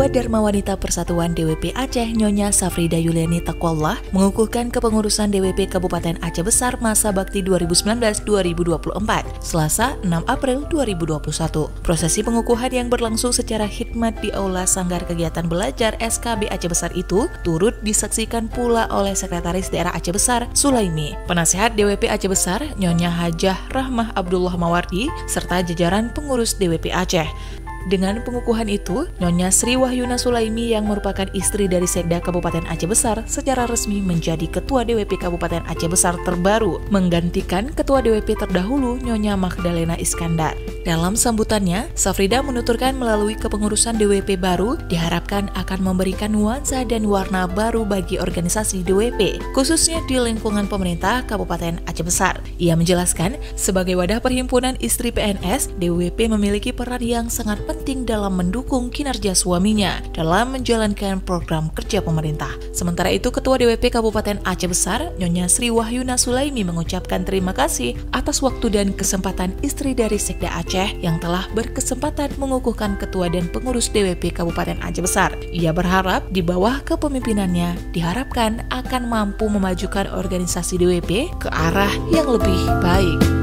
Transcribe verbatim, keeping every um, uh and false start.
Ketua Dharma Wanita Persatuan D W P Aceh Nyonya Safrida Yuliani Taqwallah mengukuhkan kepengurusan D W P Kabupaten Aceh Besar masa bakti dua ribu sembilan belas dua ribu dua puluh empat, Selasa enam April dua ribu dua puluh satu. Prosesi pengukuhan yang berlangsung secara khidmat di Aula Sanggar Kegiatan Belajar S K B Aceh Besar itu turut disaksikan pula oleh Sekretaris Daerah Aceh Besar Sulaimi, Penasehat D W P Aceh Besar Nyonya Hajah Rahmah Abdullah Mawardi, serta jajaran pengurus D W P Aceh. Dengan pengukuhan itu, Nyonya Sri Wahyuna Sulaimi yang merupakan istri dari Sekda Kabupaten Aceh Besar secara resmi menjadi Ketua D W P Kabupaten Aceh Besar terbaru, menggantikan Ketua D W P terdahulu Nyonya Magdalena Iskandar. Dalam sambutannya, Safrida menuturkan melalui kepengurusan D W P baru diharapkan akan memberikan nuansa dan warna baru bagi organisasi D W P, khususnya di lingkungan pemerintah Kabupaten Aceh Besar. Ia menjelaskan, sebagai wadah perhimpunan istri P N S, D W P memiliki peran yang sangat penting dalam mendukung kinerja suaminya dalam menjalankan program kerja pemerintah. Sementara itu, Ketua D W P Kabupaten Aceh Besar, Nyonya Sri Wahyuna Sulaimi mengucapkan terima kasih atas waktu dan kesempatan istri dari Sekda Aceh yang telah berkesempatan mengukuhkan Ketua dan pengurus D W P Kabupaten Aceh Besar. Ia berharap di bawah kepemimpinannya diharapkan akan mampu memajukan organisasi D W P ke arah yang lebih baik.